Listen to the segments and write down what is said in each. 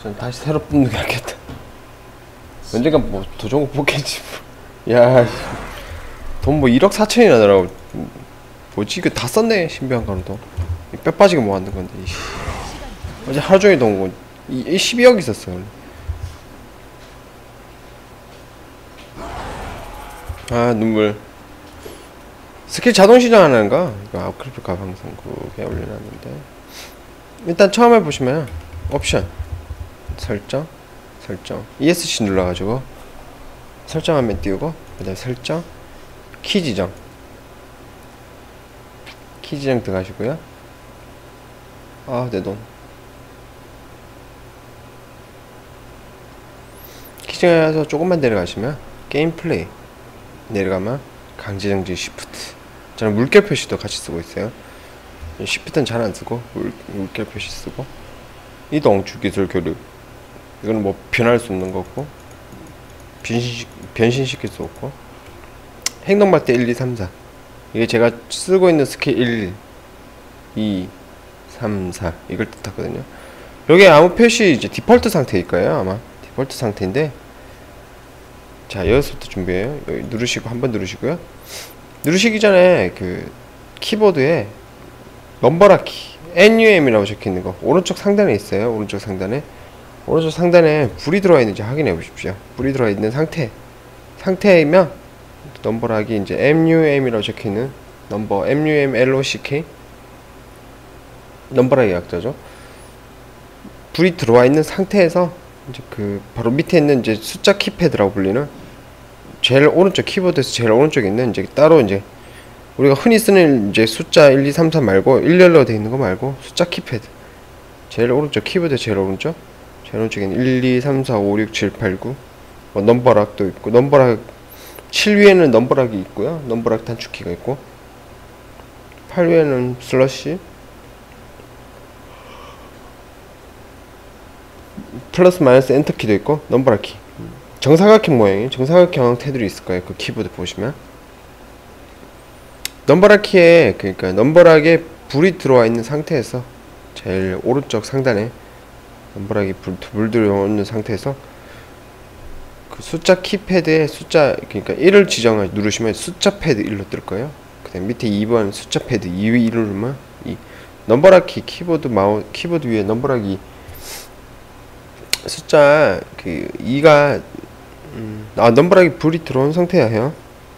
전 다시 새로 뽑는 게 낫겠다. 언젠간 뭐 더 좋은 거 뽑겠지 뭐. 야, 돈 뭐 1억 4천이나 나라고. 뭐지 이거 다 썼네. 신비한 가루도 뼈 빠지게 뭐 만든 건데. 이씨. 어제 하루 종일 돈 거 12억 있었어. 아 눈물. 스킬 자동 시전하는 거 이거 아웃크리프카 방송국에 올려놨는데, 일단 처음에 보시면 옵션 설정 ESC 눌러가지고 설정하면 띄우고, 그 다음에 설정 키 지정 들어가시고요. 아 내 돈. 키 지정해서 조금만 내려가시면 게임 플레이 내려가면 강제정지 시프트. 저는 물결 표시도 같이 쓰고 있어요. 시프트는 잘 안 쓰고 물결 표시 쓰고, 이동 주기술 교류 이거는 뭐 변할 수 없는 거고, 변신시킬 수 없고, 행동박대 1, 2, 3, 4 이게 제가 쓰고 있는 스킬 1, 2, 3, 4 이걸 뜻하거든요. 여기 아무 표시 이제 디폴트 상태일 거예요. 아마 디폴트 상태인데, 자 여기서부터 준비해요. 여기 누르시고 한번 누르시고요. 누르시기 전에 그 키보드에 넘버라 키 NUM이라고 적혀있는 거 오른쪽 상단에 있어요. 오른쪽 상단에 불이 들어와 있는지 확인해 보십시오. 불이 들어와 있는 상태이면 넘버락이 이제 MUM이라고 적혀있는 넘버 MUMLOCK 넘버락의 약자죠. 불이 들어와 있는 상태에서 이제 그 바로 밑에 있는 이제 숫자 키패드라고 불리는 제일 오른쪽 키보드에서 제일 오른쪽에 있는 이제 따로 이제 우리가 흔히 쓰는 이제 숫자 1, 2, 3, 4 말고 일렬로 되어 있는 거 말고 숫자 키패드 제일 오른쪽 키보드 제일 오른쪽에는 1, 2, 3, 4, 5, 6, 7, 8, 9 뭐 넘버락도 있고, 넘버락 7 위에는 넘버락이 있고요. 넘버락 단축키가 있고, 8 위에는 슬러시 플러스 마이너스 엔터키도 있고, 넘버락 키 정사각형 모양의 정사각형 형태들이 있을 거예요. 그 키보드 보시면 넘버락 키에, 그러니까 넘버락에 불이 들어와 있는 상태에서 제일 오른쪽 상단에 넘버락이 불 들어와 있는 상태에서 그 숫자 키패드에 숫자, 그러니까 1을 누르시면 숫자 패드 1로 뜰 거예요. 그 다음 밑에 2번 숫자 패드 2를 누르면 이 넘버락 키 키보드 위에 넘버락이 숫자 그 2가 넘버락이 불이 들어온 상태야 해요.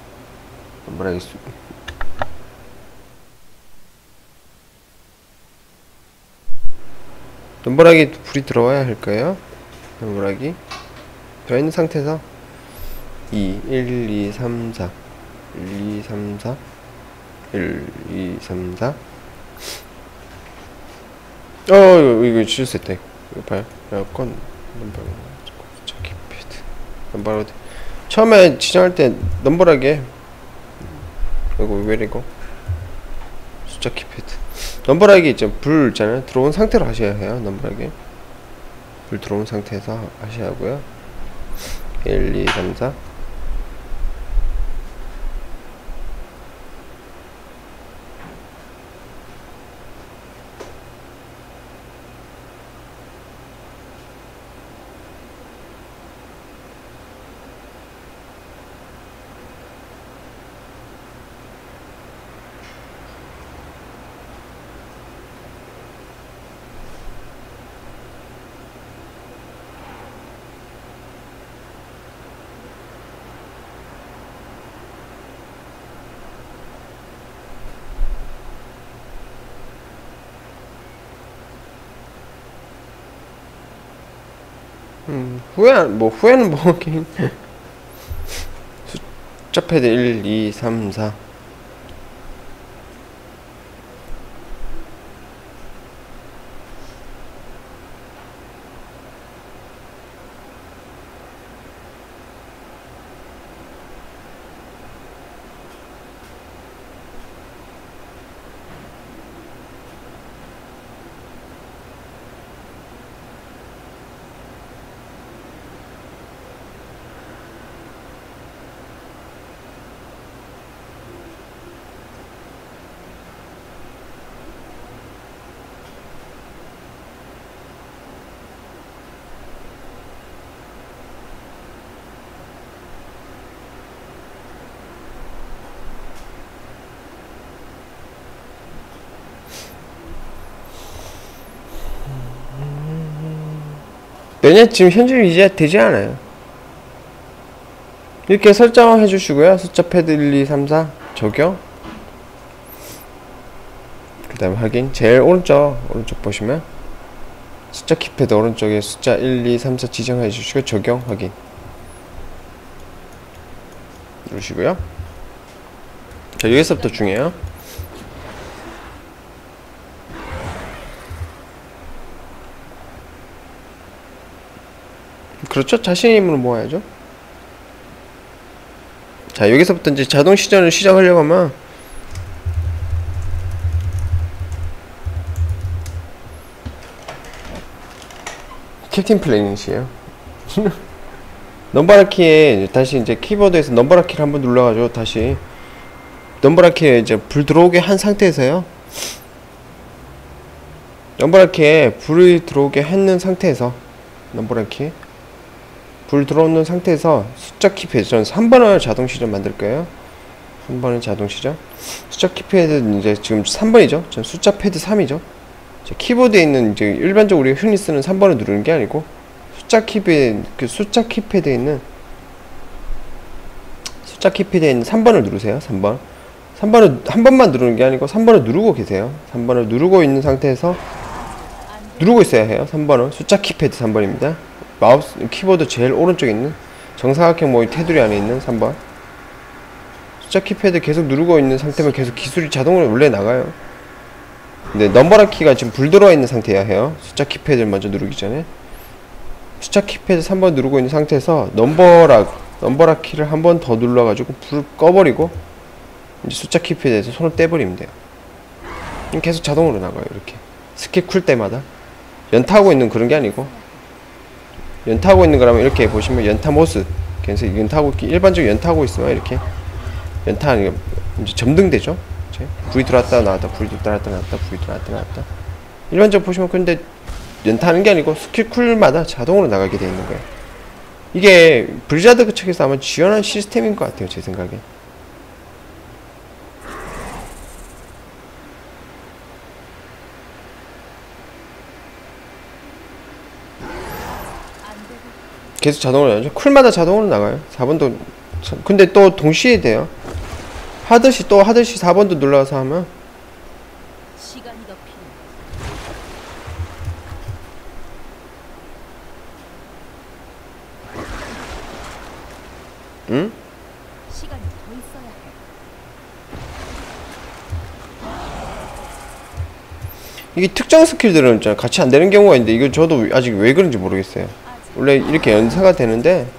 넘버락이 불이 들어와야 할 거예요. 넘버락이 들어있는 상태에서 1, 2, 3, 4 1, 2, 3, 4 1, 2, 3, 4 이거 실수했다. 이거 봐요. 에어컨 넘버락 처음에 지정할 때 넘버락에 이거 왜 이러고 숫자 키패드 넘버락이 이제 불 있잖아요. 들어온 상태로 하셔야 해요. 넘버락에 불 들어온 상태에서 하셔야 하고요. 1, 2, 3, 4 후회는 뭐 게임 숫자 패드 1, 2, 3, 4 왜냐 지금 현질 이제 되지 않아요. 이렇게 설정해 주시고요. 숫자 패드 1, 2, 3, 4 적용. 그 다음에 확인. 제일 오른쪽 보시면 숫자 키패드 오른쪽에 숫자 1, 2, 3, 4 지정해 주시고 적용 확인 누르시고요. 자, 여기서부터 중요해요. 그렇죠? 자신의 힘으로 모아야죠. 자, 여기서부터 이제 자동 시전을 시작하려고 하면 캡틴 플래닛이에요. 넘버라 키에 다시 이제 키보드에서 넘버라 키를 한번 눌러가지고 다시 넘버라 키에 이제 불 들어오게 한 상태에서요. 넘버라 키에 불이 들어오게 했는 상태에서 넘버라 키에 불 들어오는 상태에서 숫자 키패드 저는 3번을 자동 시전 만들 거예요. 3번은 자동 시전. 숫자 키패드 이제 지금 3번이죠. 전 숫자 패드 3이죠. 키보드에 있는 이제 일반적으로 우리가 흔히 쓰는 3번을 누르는 게 아니고 숫자 키패드 그 숫자 키패드에 있는 3번을 누르세요. 3번을 한 번만 누르는 게 아니고 3번을 누르고 계세요. 3번을 누르고 있는 상태에서 누르고 있어야 해요. 3번은 숫자 키패드 3번입니다. 마우스 키보드 제일 오른쪽에 있는 정사각형 모의 테두리 안에 있는 3번 숫자 키패드 계속 누르고 있는 상태면 계속 기술이 자동으로 원래 나가요. 근데 넘버라 키가 지금 불 들어와 있는 상태여야 해요. 숫자 키패드를 먼저 누르기 전에 숫자 키패드 3번 누르고 있는 상태에서 넘버라 키를 한 번 더 눌러가지고 불 꺼버리고 이제 숫자 키패드에서 손을 떼버리면 돼요. 계속 자동으로 나가요. 이렇게 스킬 쿨 때마다 연타하고 있는 그런 게 아니고 연타하고 있는 거라면 이렇게 보시면 연타 모스 그래서 연타하고 일반적으로 연타하고 있으면 이렇게 연타하는 게 이제 점등되죠. 불이 들어왔다 나왔다 불이 들어왔다 나왔다 불이 들어왔다 나왔다 일반적으로 보시면 근데 연타하는 게 아니고 스킬 쿨마다 자동으로 나가게 되어 있는 거예요. 이게 블리자드 측에서 아마 지원한 시스템인 것 같아요. 제 생각에. 계속 자동으로 나가죠. 쿨마다 자동으로 나가요. 4번도 근데 또 동시에 돼요. 하듯이 4번도 눌러서 하면 시간이 더 필요해. 응? 시간이 더 있어야 해. 이게 특정 스킬들은 같이 안 되는 경우가 있는데 이거 저도 아직 왜 그런지 모르겠어요. 원래 이렇게 연사가 되는데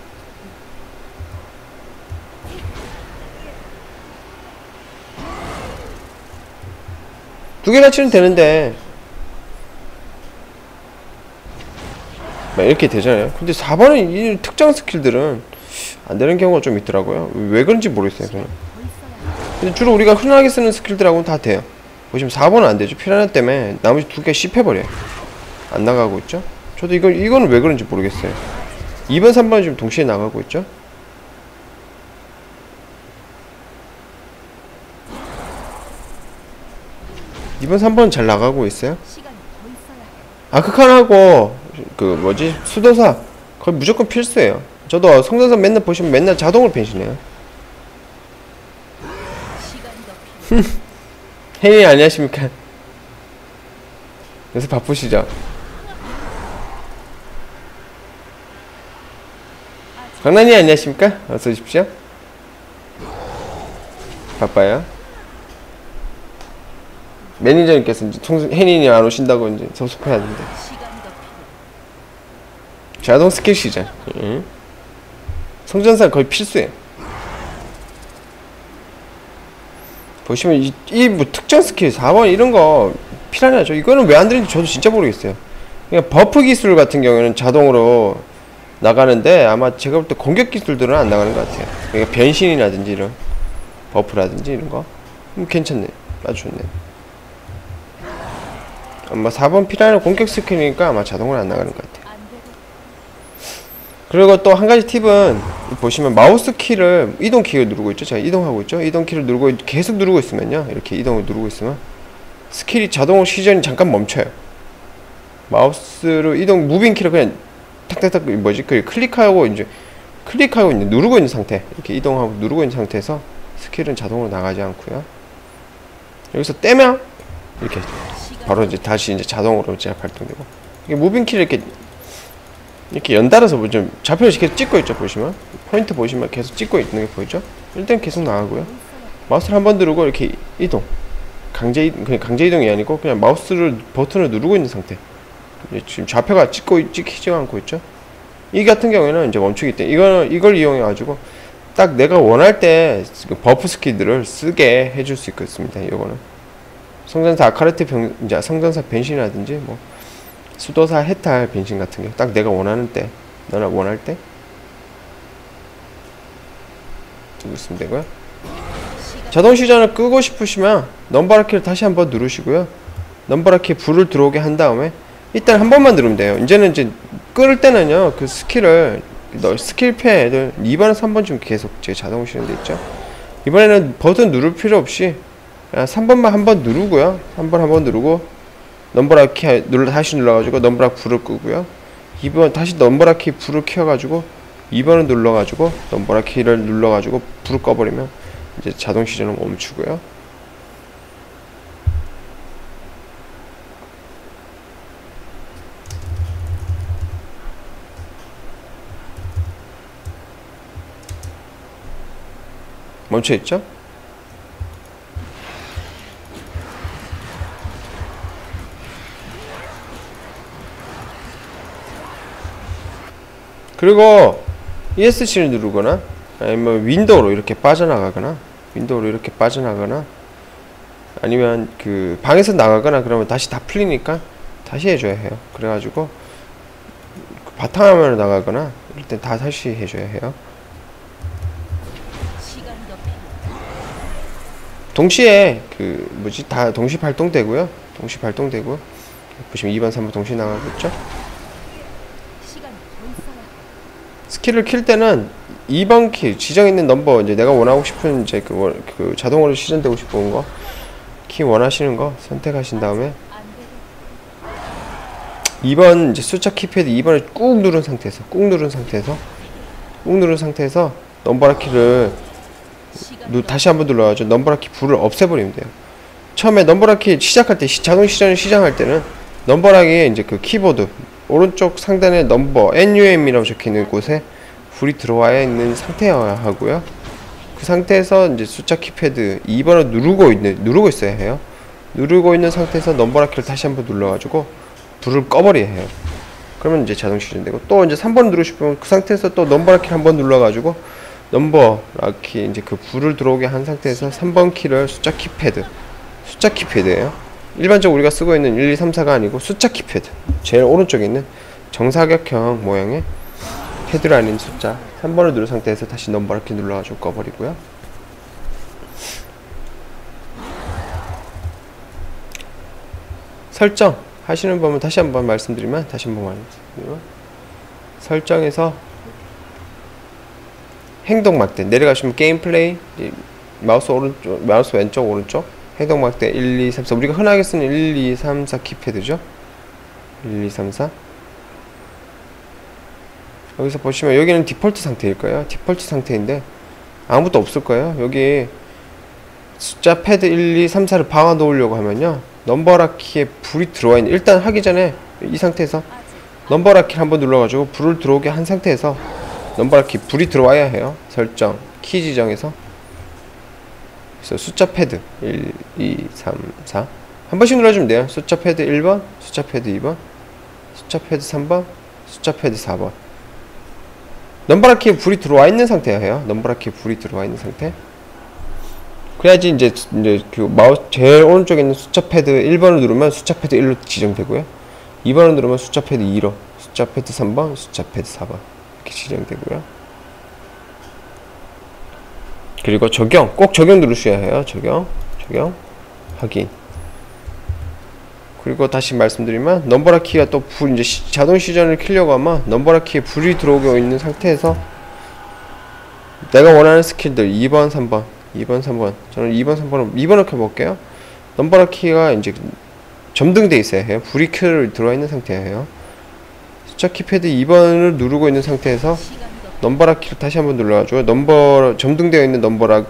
두 개나 치면 되는데 막 이렇게 되잖아요. 근데 4번은 이 특정 스킬들은 안 되는 경우가 좀 있더라고요. 왜 그런지 모르겠어요. 그냥. 근데 주로 우리가 흔하게 쓰는 스킬들하고는 다 돼요. 보시면 4번은 안 되죠. 피라냐 때문에 나머지 두 개 씹혀버려요. 안 나가고 있죠. 저도 이거는 왜 그런지 모르겠어요. 2번, 3번은 지금 동시에 나가고 있죠. 이번 3번 잘 나가고 있어요. 아크칸하고 그 뭐지 수도사 거의 무조건 필수예요. 저도 성전사 맨날 보시면 맨날 자동으로 변신해요. 혜인이 안녕하십니까. 요새 바쁘시죠? 강난이 안녕하십니까? 어서 오십시오. 바빠요. 매니저님께서 이제 혜인이 안 오신다고 이제 섭섭해하는데. 자동 스킬 시전. 응? 성전사 거의 필수예요. 보시면 이 뭐 특정 스킬 4번 이런 거 필요하죠. 이거는 왜 안 되는지 저도 진짜 모르겠어요. 그러니까 버프 기술 같은 경우에는 자동으로 나가는데 아마 제가 볼 때 공격 기술들은 안 나가는 것 같아요. 그러니까 변신이라든지 이런 버프라든지 이런 거 괜찮네. 아주 좋네. 아마 4번 필요한 공격 스킬이니까 아마 자동으로 안 나가는 것 같아요. 그리고 또 한 가지 팁은 보시면 마우스 키를 이동 키를 누르고 있죠. 제가 이동하고 있죠. 이동 키를 누르고 계속 누르고 있으면요. 이렇게 이동을 누르고 있으면 스킬이 자동으로 시전이 잠깐 멈춰요. 마우스로 이동 무빙 키를 그냥 탁탁탁 뭐지 그 클릭하고 이제 누르고 있는 상태, 이렇게 이동하고 누르고 있는 상태에서 스킬은 자동으로 나가지 않고요. 여기서 떼면 이렇게 바로 이제 다시 이제 자동으로 이제 발동되고, 이게 무빙 키를 이렇게 연달아서 뭐 좀 좌표를 계속 찍고 있죠. 보시면 포인트 보시면 계속 찍고 있는 게 보이죠. 일단 계속 나가고요. 마우스를 한번 누르고 이렇게 이동, 그냥 강제 이동이 아니고 그냥 마우스를 버튼을 누르고 있는 상태. 지금 좌표가 찍히지 않고 있죠. 이 같은 경우에는 이제 멈추기 때문에 이걸 이용해 가지고 딱 내가 원할 때 버프 스킬들을 쓰게 해줄 수 있겠습니다. 이거는 성전사 아카르트 이제 성전사 변신이라든지 뭐 수도사 해탈 변신 같은 게 딱 내가 원하는 때, 너나 원할 때 두고 있으면 되고요. 자동 시전을 끄고 싶으시면 넘버라키를 다시 한번 누르시고요. 넘버라키에 불을 들어오게 한 다음에 일단 한 번만 누르면 돼요. 이제는 이제 끌 때는요, 그 스킬을 스킬 패드 2번, 3번쯤 계속 제 자동 시전돼 있죠. 이번에는 버튼 누를 필요 없이 그냥 3번만 한번 누르고요. 3번 한번 누르고 넘버라키 다시 눌러가지고 넘버라키 불을 끄고요. 2번 다시 넘버라키 불을 켜가지고 2번을 눌러가지고 넘버라키를 눌러가지고 불을 꺼버리면 이제 자동 시전을 멈추고요. 멈춰있죠? 그리고 ESC를 누르거나 아니면 윈도우로 이렇게 빠져나가거나 아니면 그 방에서 나가거나 그러면 다시 다 풀리니까 다시 해줘야 해요. 그래가지고 바탕화면으로 나가거나 이럴 땐 다 다시 해줘야 해요. 동시에 그 뭐지 다 동시 발동되고요. 보시면 2번, 3번 동시에 나가고 있죠. 스킬을 킬 때는 2번 키 지정 있는 넘버, 이제 내가 원하고 싶은 이제 그 자동으로 시전되고 싶은 거 키 원하시는 거 선택하신 다음에 2번 이제 숫자 키패드 2번을 꾹 누른 상태에서 넘버라 키를 다시 한번 눌러가지고 넘버라 키 불을 없애버리면 돼요. 처음에 넘버라 키 시작할 때 자동 시전을 시작할 때는 넘버락에 이제 그 키보드 오른쪽 상단에 넘버 NUM이라고 적혀있는 곳에 불이 들어와야 있는 상태여야 하고요. 그 상태에서 이제 숫자 키패드 2번을 누르고 있어야 해요. 누르고 있는 상태에서 넘버라 키를 다시 한번 눌러가지고 불을 꺼버려야 해요. 그러면 이제 자동 시전되고, 또 이제 3번 누르시면 그 상태에서 또 넘버라 키를 한번 눌러가지고 넘버라 키 이제 그 불을 들어오게 한 상태에서 3번 키를 숫자 키패드예요. 일반적으로 우리가 쓰고 있는 1, 2, 3, 4가 아니고 숫자 키패드 제일 오른쪽에 있는 정사각형 모양의 패드를 아닌 숫자 3번을 누른 상태에서 다시 넘버를 이렇게 눌러가지고 꺼버리고요. 설정 하시는 법은 다시 한번 말씀드리면 설정에서 행동 막대 내려가시면 게임 플레이, 마우스 왼쪽 오른쪽 행동 막대 1, 2, 3, 4 우리가 흔하게 쓰는 1, 2, 3, 4 키패드죠. 1, 2, 3, 4 여기서 보시면 여기는 디폴트 상태일 거예요. 디폴트 상태인데 아무것도 없을 거예요. 여기 숫자 패드 1, 2, 3, 4를 박아 놓으려고 하면요, 넘버라 키에 불이 들어와 있는, 일단 하기 전에 이 상태에서 넘버라 키를 한번 눌러가지고 불을 들어오게 한 상태에서 넘버라 키 불이 들어와야 해요. 설정 키 지정에서 그래서 숫자 패드 1, 2, 3, 4 한 번씩 눌러주면 돼요. 숫자 패드 1번, 숫자 패드 2번, 숫자 패드 3번, 숫자 패드 4번. 넘버라 키에 불이 들어와 있는 상태예요. 넘버라 키에 불이 들어와 있는 상태. 그래야지 이제 그 마우스 제일 오른쪽에 있는 숫자 패드 1번을 누르면 숫자 패드 1로 지정되고요. 2번을 누르면 숫자 패드 2로, 숫자 패드 3번, 숫자 패드 4번 이렇게 지정되고요. 그리고 꼭 적용 누르셔야 해요. 적용 확인. 그리고 다시 말씀드리면 넘버라 키가 또 이제 자동 시전을 켜려고 하면 넘버라 키에 불이 들어오고 있는 상태에서 내가 원하는 스킬들 2번, 3번 저는 2번, 3번을 켜볼게요. 넘버라 키가 이제 점등돼 있어야 해요. 불이 들어와 있는 상태예요. 숫자 키패드 2번을 누르고 있는 상태에서 시간이 더 넘버락 키를 다시 한번 눌러가지고 점등되어 있는 넘버락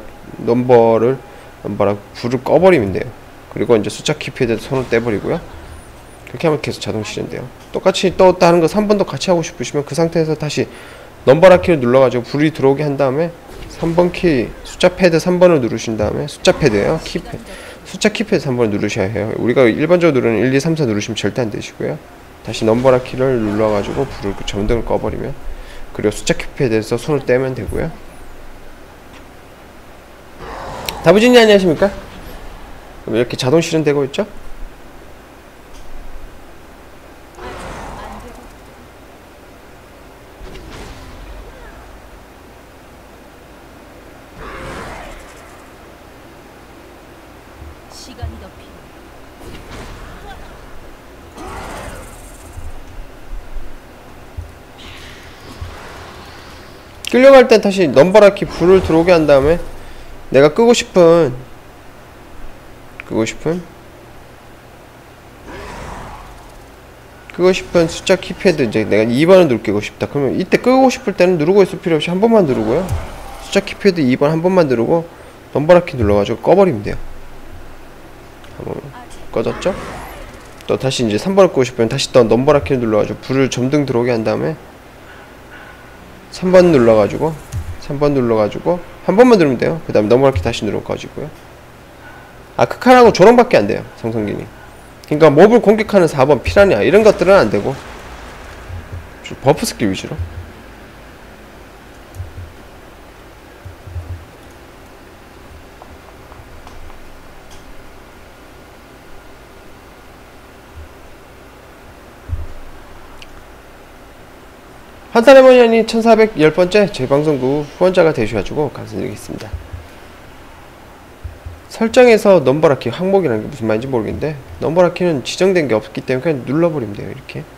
불을 꺼버리면 돼요. 그리고 이제 숫자 키패드에 손을 떼버리고요. 그렇게 하면 계속 자동 실현돼요. 똑같이 또 다른 거 3번도 같이 하고 싶으시면 그 상태에서 다시 넘버락 키를 눌러가지고 불이 들어오게 한 다음에 3번 키 숫자 패드 3번을 누르신 다음에 숫자 패드예요. 키패드 숫자 키패드 3번을 누르셔야 해요. 우리가 일반적으로 누르는 1, 2, 3, 4 누르시면 절대 안 되시고요. 다시 넘버락 키를 눌러가지고 불을 점등을 꺼버리면, 그리고 숫자 키패드에서 손을 떼면 되고요. 다부진이 안녕하십니까? 그럼 이렇게 자동 실현되고 있죠? 안 되고 시간이 더 필요해. 끌려갈 땐 다시 넘버락 키 불을 들어오게 한 다음에 내가 끄고 싶은 숫자 키패드, 이제 내가 2번을 누르고 싶다 그러면 이때 끄고 싶을 때는 누르고 있을 필요 없이 한 번만 누르고요. 숫자 키패드 2번 한 번만 누르고 넘버락 키 눌러가지고 꺼버리면 돼요. 한번 꺼졌죠? 또 다시 이제 3번을 끄고 싶으면 다시 또 넘버락 키를 눌러가지고 불을 점등 들어오게 한 다음에 3번 눌러가지고 한 번만 누르면 돼요. 그 다음에 넘버락 키 다시 누르면 꺼지고요. 극한하고 조롱밖에 안 돼요, 성성기니. 그러니까 몹을 공격하는 4번 피라냐 이런 것들은 안 되고 버프 스킬 위주로. 환타레모니아님 1410번째 재방송국 후원자가 되셔가지고 감사드리겠습니다. 설정에서 넘버락 키 항목이라는 게 무슨 말인지 모르겠는데, 넘버락 키는 지정된 게 없기 때문에 그냥 눌러버리면 돼요. 이렇게